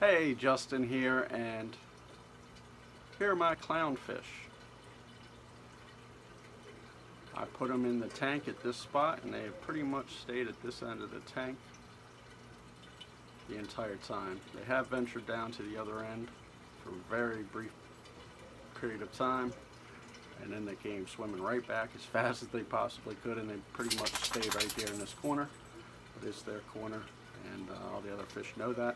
Hey, Justin here, and here are my clownfish. I put them in the tank at this spot, and they have pretty much stayed at this end of the tank the entire time. They have ventured down to the other end for a very brief period of time, and then they came swimming right back as fast as they possibly could, and they pretty much stayed right there in this corner. It is their corner, and all the other fish know that.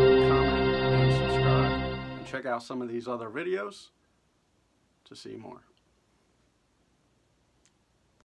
Check out some of these other videos to see more.